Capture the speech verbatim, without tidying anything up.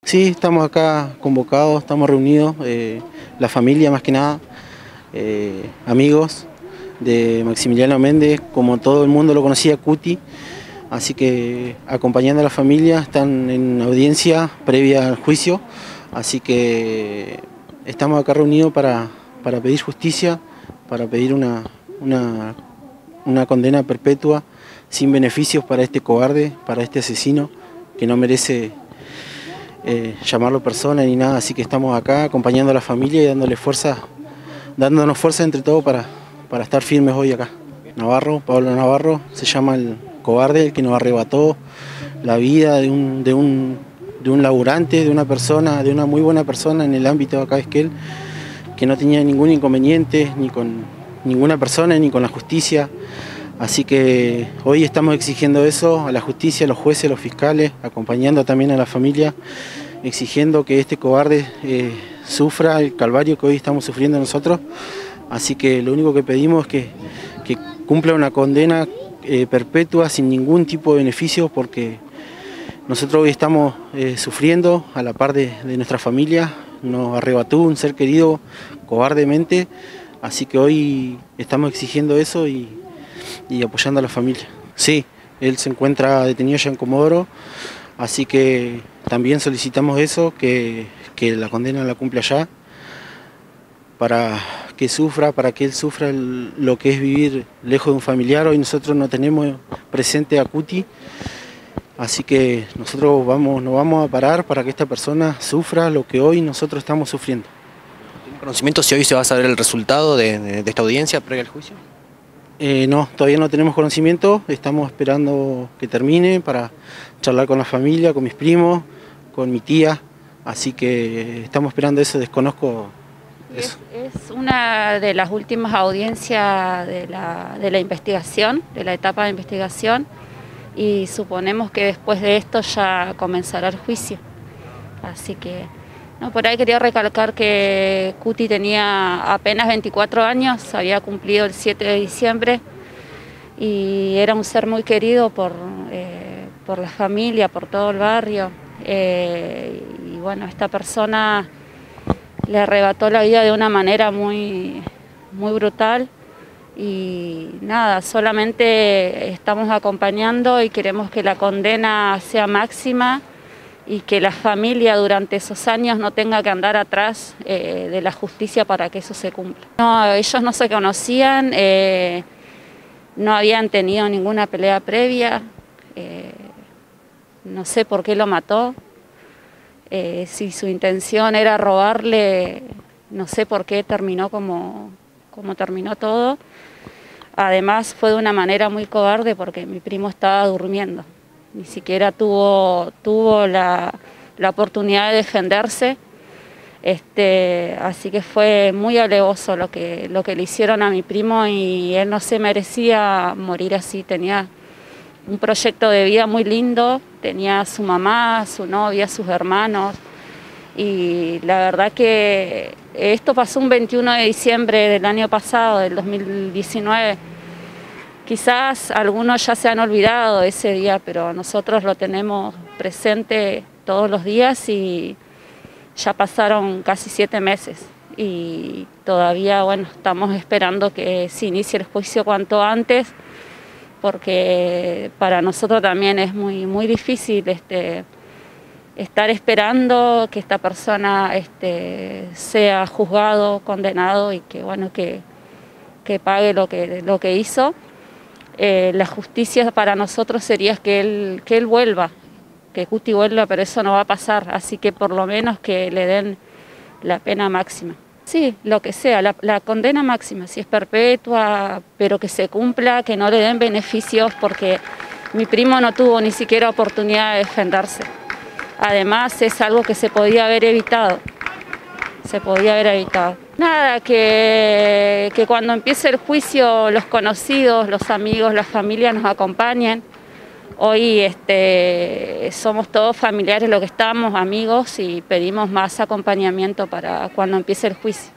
Sí, estamos acá convocados, estamos reunidos, eh, la familia más que nada, eh, amigos de Maximiliano Méndez, como todo el mundo lo conocía, Cuti, así que acompañando a la familia, están en audiencia previa al juicio, así que estamos acá reunidos para, para pedir justicia, para pedir una, una, una condena perpetua sin beneficios para este cobarde, para este asesino que no merece Eh, llamarlo persona ni nada, así que estamos acá acompañando a la familia y dándole fuerza, dándonos fuerza entre todos para, para estar firmes hoy acá. Navarro, Pablo Navarro, se llama el cobarde, el que nos arrebató la vida de un, de un, de un laburante, de una persona, de una muy buena persona en el ámbito de acá de Esquel, que no tenía ningún inconveniente ni con ninguna persona ni con la justicia. Así que hoy estamos exigiendo eso a la justicia, a los jueces, a los fiscales, acompañando también a la familia, exigiendo que este cobarde eh, sufra el calvario que hoy estamos sufriendo nosotros. Así que lo único que pedimos es que, que cumpla una condena eh, perpetua sin ningún tipo de beneficio, porque nosotros hoy estamos eh, sufriendo a la par de, de nuestra familia. Nos arrebató un ser querido cobardemente, así que hoy estamos exigiendo eso y y apoyando a la familia. Sí, él se encuentra detenido ya en Comodoro, así que también solicitamos eso, que, que la condena la cumpla allá, para que sufra, para que él sufra el, lo que es vivir lejos de un familiar. Hoy nosotros no tenemos presente a Cuti, así que nosotros vamos, no vamos a parar para que esta persona sufra lo que hoy nosotros estamos sufriendo. ¿Tiene conocimiento si hoy se va a saber el resultado de, de, de esta audiencia previa al juicio? Eh, no, todavía no tenemos conocimiento, estamos esperando que termine para charlar con la familia, con mis primos, con mi tía, así que estamos esperando eso, desconozco eso. Es, es una de las últimas audiencias de la, de la investigación, de la etapa de investigación, y suponemos que después de esto ya comenzará el juicio, así que... No, por ahí quería recalcar que Cuti tenía apenas veinticuatro años, había cumplido el siete de diciembre y era un ser muy querido por, eh, por la familia, por todo el barrio. Eh, y bueno, esta persona le arrebató la vida de una manera muy, muy brutal y nada, solamente estamos acompañando y queremos que la condena sea máxima y que la familia durante esos años no tenga que andar atrás eh, de la justicia para que eso se cumpla. No, ellos no se conocían, eh, no habían tenido ninguna pelea previa, eh, no sé por qué lo mató, eh, si su intención era robarle, no sé por qué terminó como, como terminó todo. Además fue de una manera muy cobarde porque mi primo estaba durmiendo. Ni siquiera tuvo, tuvo la, la oportunidad de defenderse, este, así que fue muy alevoso lo que, lo que le hicieron a mi primo y él no se merecía morir así. Tenía un proyecto de vida muy lindo, tenía a su mamá, su novia, sus hermanos y la verdad que esto pasó un veintiuno de diciembre del año pasado, del dos mil diecinueve. Quizás algunos ya se han olvidado de ese día, pero nosotros lo tenemos presente todos los días y ya pasaron casi siete meses y todavía, bueno, estamos esperando que se inicie el juicio cuanto antes, porque para nosotros también es muy, muy difícil este, estar esperando que esta persona este, sea juzgado, condenado y que, bueno, que, que pague lo que, lo que hizo. Eh, la justicia para nosotros sería que él, que él vuelva, que Cuti vuelva, pero eso no va a pasar, así que por lo menos que le den la pena máxima. Sí, lo que sea, la, la condena máxima, si es perpetua, pero que se cumpla, que no le den beneficios, porque mi primo no tuvo ni siquiera oportunidad de defenderse. Además es algo que se podía haber evitado, se podía haber evitado. Nada, que, que cuando empiece el juicio los conocidos, los amigos, la familia nos acompañen. Hoy este, somos todos familiares lo que estamos, amigos, y pedimos más acompañamiento para cuando empiece el juicio.